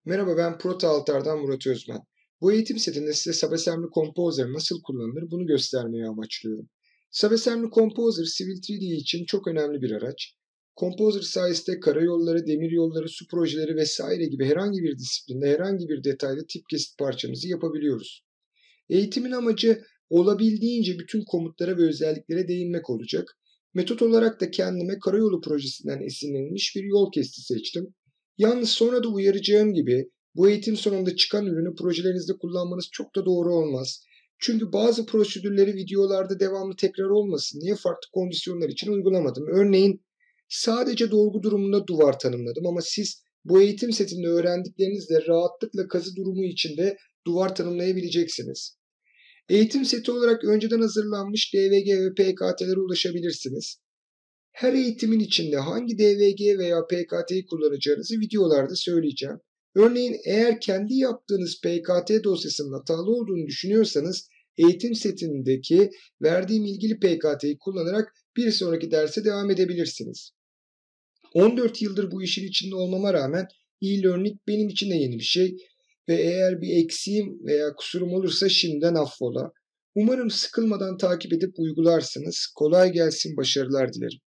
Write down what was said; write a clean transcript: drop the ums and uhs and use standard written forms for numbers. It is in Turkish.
Merhaba, ben Prota Altar'dan Murat Özmen. Bu eğitim setinde size SubAssembly Composer nasıl kullanılır bunu göstermeyi amaçlıyorum. SubAssembly Composer Civil 3D için çok önemli bir araç. Composer sayesinde karayolları, demiryolları, su projeleri vesaire gibi herhangi bir disiplinde herhangi bir detayda tip kesit parçamızı yapabiliyoruz. Eğitimin amacı olabildiğince bütün komutlara ve özelliklere değinmek olacak. Metot olarak da kendime karayolu projesinden esinlenilmiş bir yol kesti seçtim. Yalnız sonra da uyaracağım gibi bu eğitim sonunda çıkan ürünü projelerinizde kullanmanız çok da doğru olmaz. Çünkü bazı prosedürleri videolarda devamlı tekrar olmasın diye farklı kondisyonlar için uygulamadım. Örneğin sadece dolgu durumunda duvar tanımladım ama siz bu eğitim setinde öğrendiklerinizle rahatlıkla kazı durumu içinde duvar tanımlayabileceksiniz. Eğitim seti olarak önceden hazırlanmış DVG ve PKT'lere ulaşabilirsiniz. Her eğitimin içinde hangi DVG veya PKT'yi kullanacağınızı videolarda söyleyeceğim. Örneğin eğer kendi yaptığınız PKT dosyasının hatalı olduğunu düşünüyorsanız eğitim setindeki verdiğim ilgili PKT'yi kullanarak bir sonraki derse devam edebilirsiniz. 14 yıldır bu işin içinde olmama rağmen e-learning benim için de yeni bir şey ve eğer bir eksiğim veya kusurum olursa şimdiden affola. Umarım sıkılmadan takip edip uygularsınız. Kolay gelsin, başarılar dilerim.